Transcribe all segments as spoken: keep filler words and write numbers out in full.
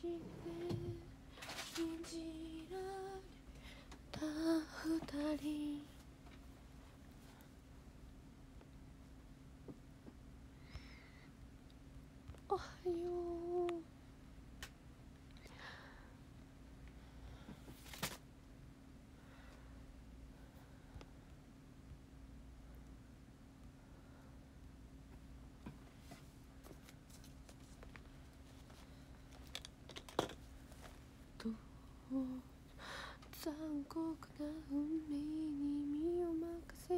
じて信じられた二人、おはよう。残酷な運命に身を任せ、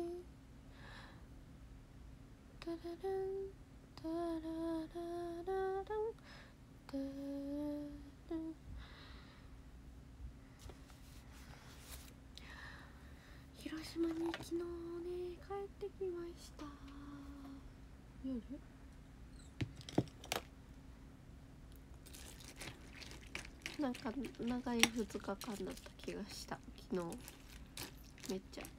タラランタラララランタララン。広島に昨日ね帰ってきました。夜なんか長いふつかかんだった気がした。昨日めっちゃ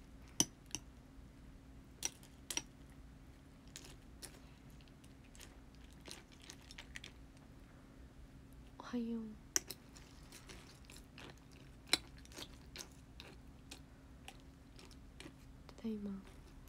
おはよう。ただいま。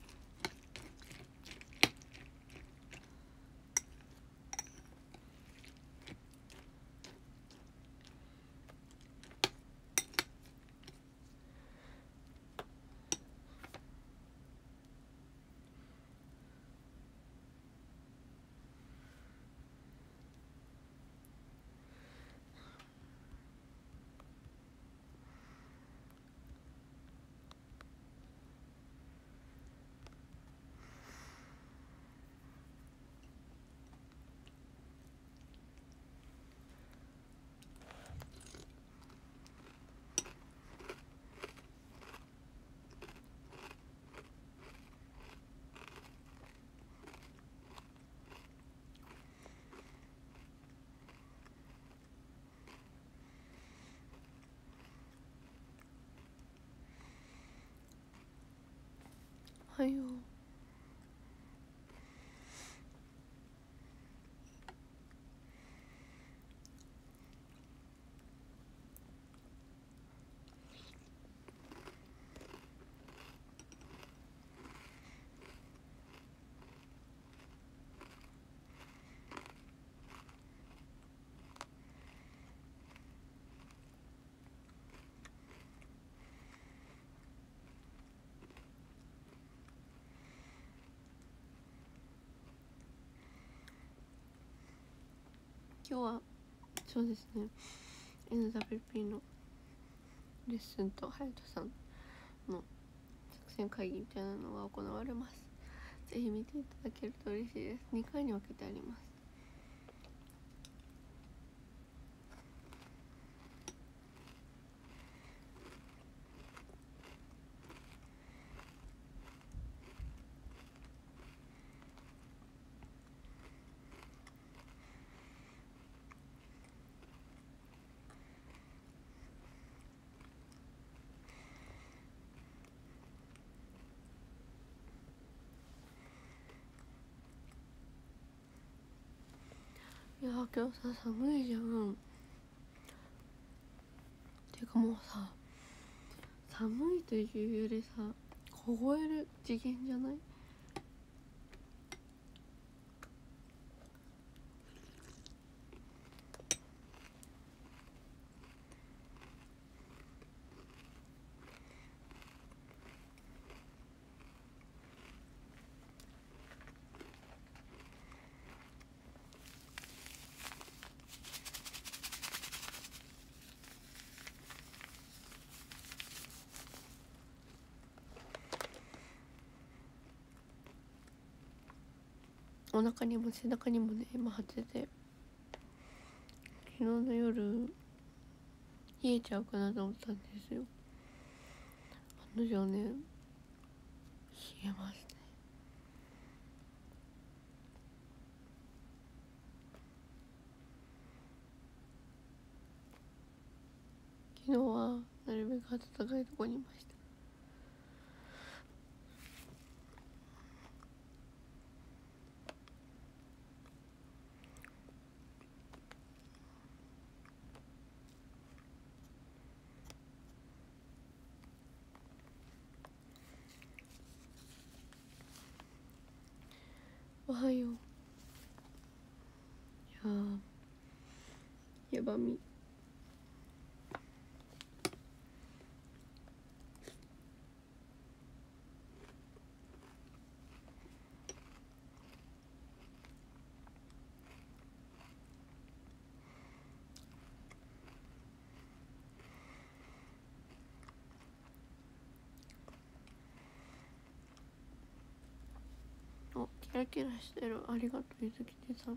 おはよう。今日はそうですね エヌダブリューピー のレッスンとハヤトさんの作戦会議みたいなのが行われます。ぜひ見ていただけると嬉しいです。にかいに分けてあります。いや今日さ寒いじゃん。てかもうさ寒いというよりさ凍える次元じゃない？お腹にも背中にもね今張ってて、昨日の夜冷えちゃうかなと思ったんですよ。案の定ね冷えますね。昨日はなるべく暖かいとこにいました。 おはよう。いやーやばみ。お、キラキラしてる。ありがとうゆずきてさん。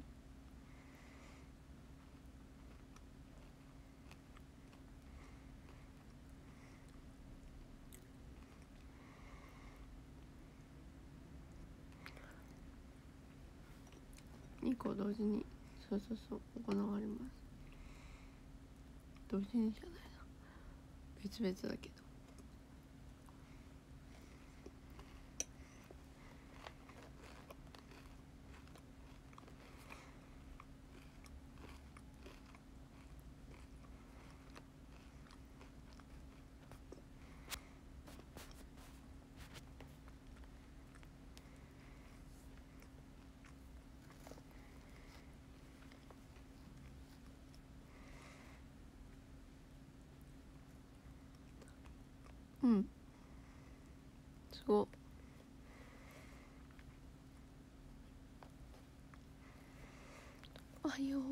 にこ同時にそうそうそう行われます。同時にじゃないな、別々だけど。うん、すごい。おはよう。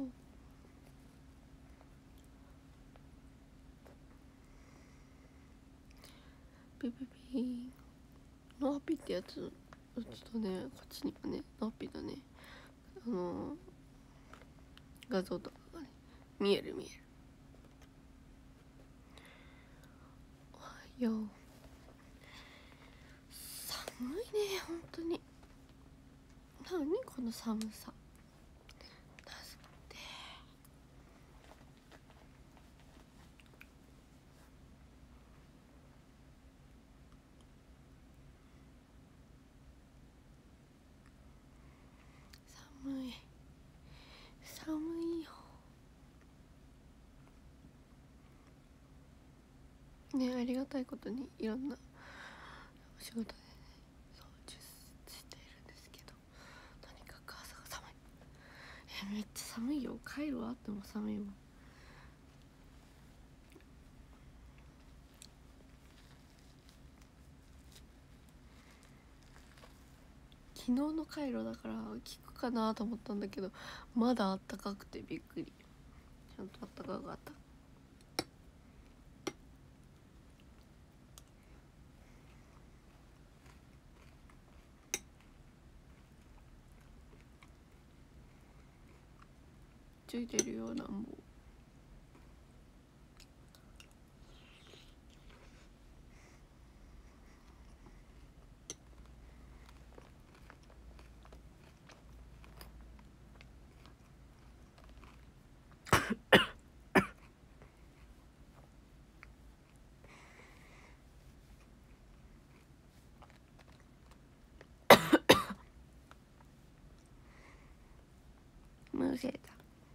ピピピー。ノーピってやつ打つとね、こっちにはねノーピだね、あのー、画像とかがね見える見える。おはよう。寒いね本当に。何この寒さ。だって寒い寒いよね。ありがたいことにいろんなお仕事でねそうしているんですけど、とにかく朝が寒い。えめっちゃ寒いよ。帰るわっても寒いもん。昨日の回路だから効くかなと思ったんだけど、まだあったかくてびっくり。ちゃんとあったかかった。ついてるよ暖房。むせた。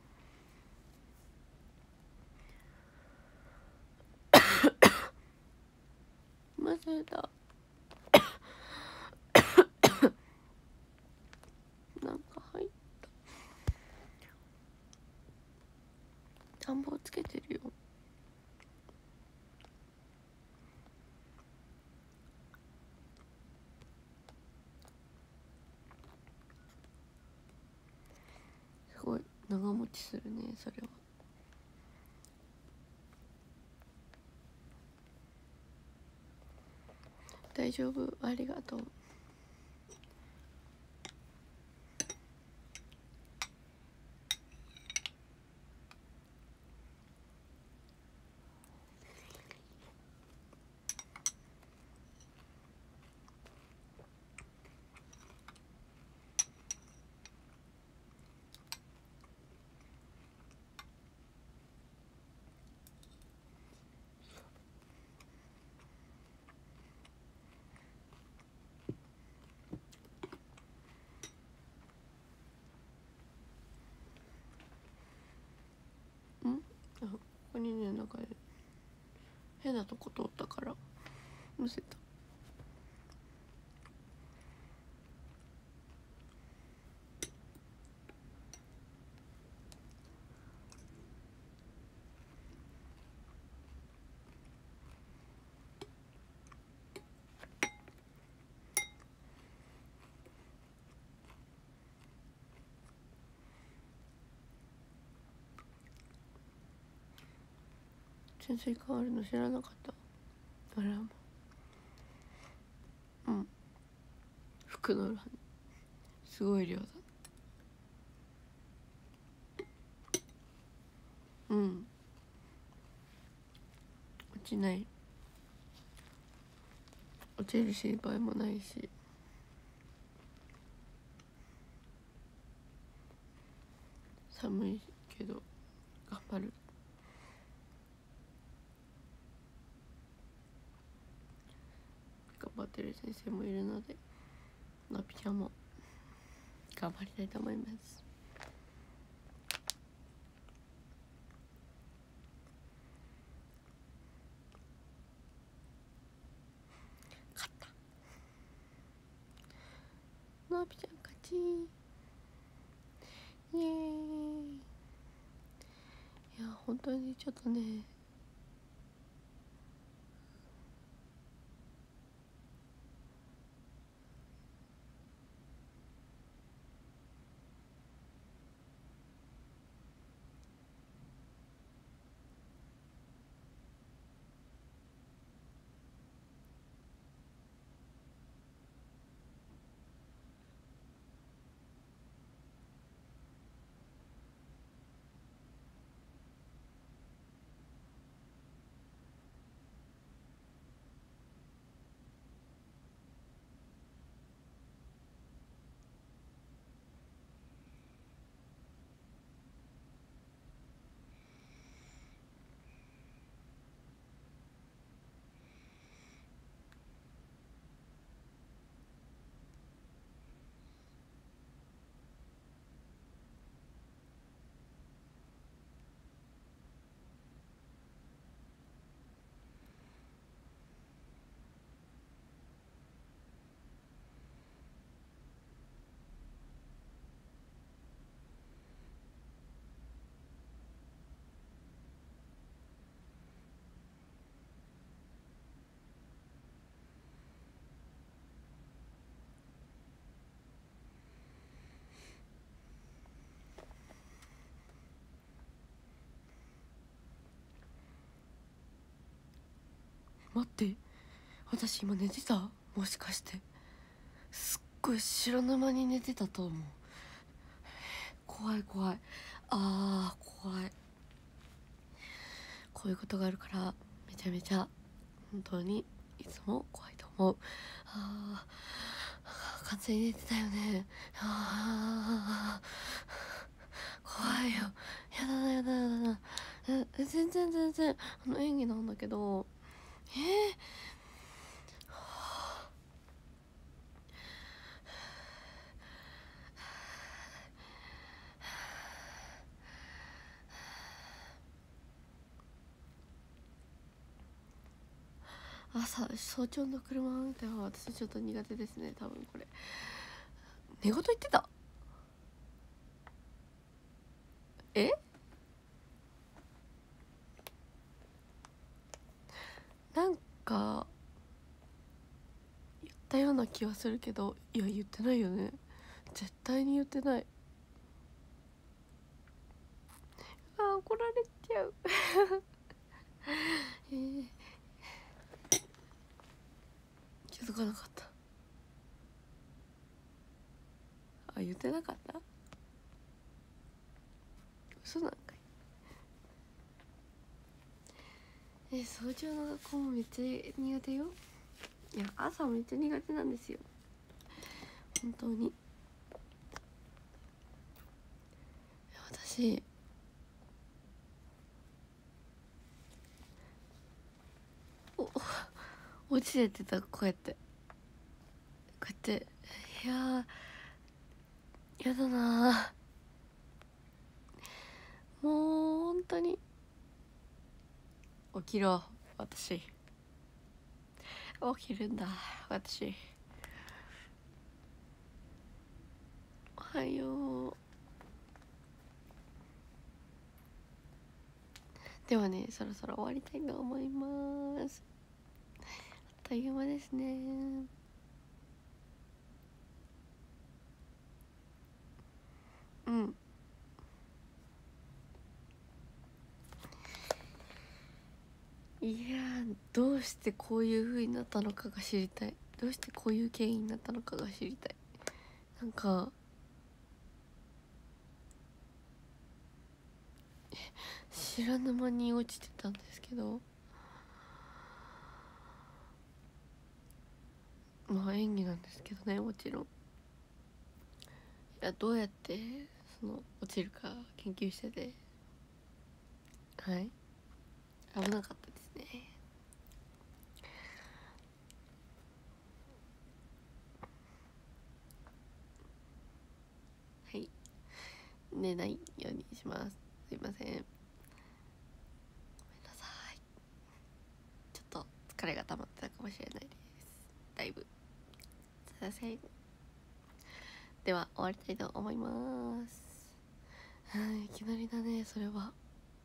むせた。なんか入った。暖房つけてるよ。すごい長持ちするねそれは。大丈夫、ありがとう。んあ、ここにねなんかね変なとこ通ったからむせた。 潜水艦あるの知らなかった。あらもうん服の裏にすごい量だ。うん落ちない、落ちる心配もないし、寒いけど頑張る。頑張ってる先生もいるので、のぴちゃんも頑張りたいと思います。勝った。のぴちゃん勝ち。イエーイ。いや本当にちょっとね、待って、私今寝てた？もしかして。すっごい白沼に寝てたと思う。怖い怖い。あー怖い。こういうことがあるからめちゃめちゃ本当にいつも怖いと思う。あー完全に寝てたよね。あー怖いよ。やだなやだやだな。え全然全然あの演技なんだけど、えー朝早朝の車運転は私ちょっと苦手ですね。多分これ寝言言ってた。えなんか言ったような気はするけど、いや言ってないよね。絶対に言ってない。あー怒られちゃうえー、気づかなかった。あ言ってなかった。嘘なんかい。え早朝の学校もめっちゃ苦手よ。いや朝めっちゃ苦手なんですよ本当に。私お落ちてってた。こうやってこうやっていやーやだなー。もう本当に起きろ私。起きるんだ私。おはよう。ではねそろそろ終わりたいと思います。あっという間ですね。うんいやー、どうしてこういう風になったのかが知りたい。どうしてこういう経緯になったのかが知りたい。なんか知らぬ間に落ちてたんですけど、まあ演技なんですけどね、もちろん。いや、どうやってその落ちるか研究してて、はい、危なかったですね。はい、寝ないようにします。すいません、ごめんなさい。ちょっと疲れが溜まってたかもしれないです、だいぶ。すいません。では終わりたいと思います。はい、いきなりだね、それは。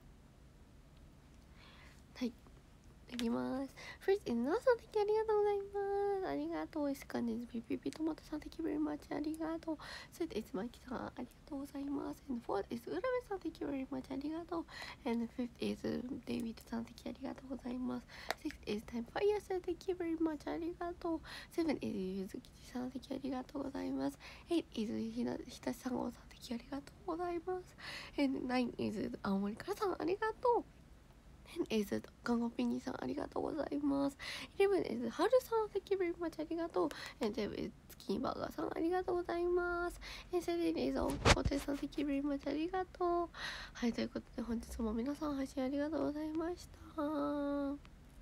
はい、いきます。First is なさん、ありがとうございます。ありがとう。Second is ピピピトマトさん、Thank you very much。ありがとう。Third is マキさん、ありがとうございます。And fourth is うらめさん、Thank you very much。ありがとう。And fifth is デイビッドさん、Thank you。ありがとうございます。Sixth is Time Fire さん、Thank you very much。ありがとう。Seven is ゆずきちさん、Thank you。ありがとうございます。Eight is ひなひたしさんごさん、Thank you。ありがとうございます。And nine is 青森からさん、ありがとう。エイズガンゴピニーさん、ありがとうございます。イレブンエイズハルさん、Thank you very much。ありがとう。エンテブエイズツキンバーガーさん、ありがとうございます。エンセデンエイズオーコテさん、Thank you very much。ありがとう。はい、ということで本日も皆さん配信ありがとうございました。あ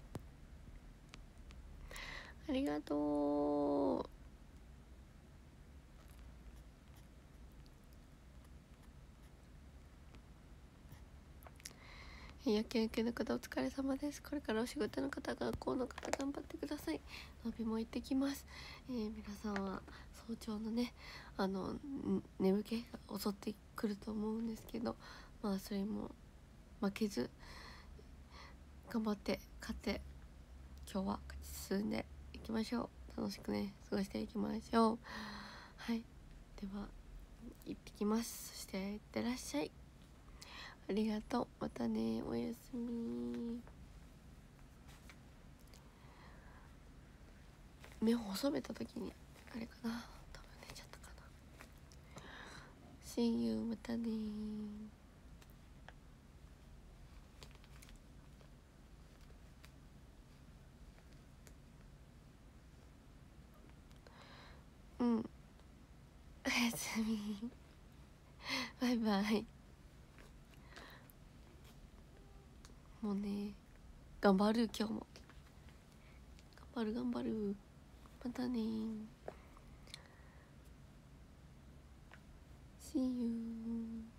りがとう。夜勤明けの方お疲れ様です。これからお仕事の方、学校の方頑張ってください。伸びも行ってきます。えー、皆さんは早朝のね、あの眠気が襲ってくると思うんですけど、まあそれも負けず頑張って勝って今日は勝ち進んでいきましょう。楽しくね過ごしていきましょう。はい、では行ってきます。そしていってらっしゃい。ありがとう。またね。おやすみ。目を細めた時にあれかな、多分寝ちゃったかな。 See you。 またね。うん、おやすみ。バイバイ。もうね、頑張る。今日も頑張る頑張る。またね。 See you。